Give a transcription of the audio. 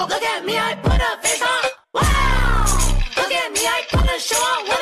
Look at me, I put a face on. Wow. Look at me, I put a show on.